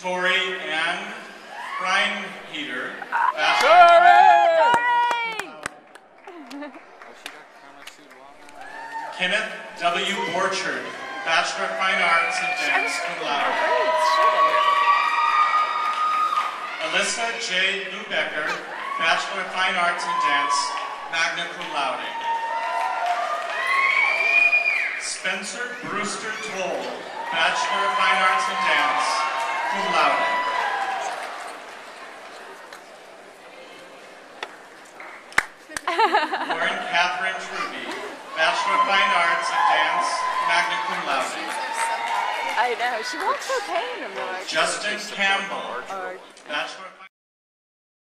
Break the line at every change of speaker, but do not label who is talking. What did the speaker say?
Torri and Krine-hee-der, Kenneth W. Borchard, Bachelor of Fine Arts in Dance, cum laude. Alyssa J. Lubecker, Bachelor of Fine Arts in Dance, magna cum laude. Spencer Brewster Toll, Bachelor of Fine Arts in Dance, cum laude. Lauren Catherine Truby, Bachelor of Fine Arts in Dance, magna cum laude.
I know, she walks okay in them though.
Justin Campbell, Bachelor of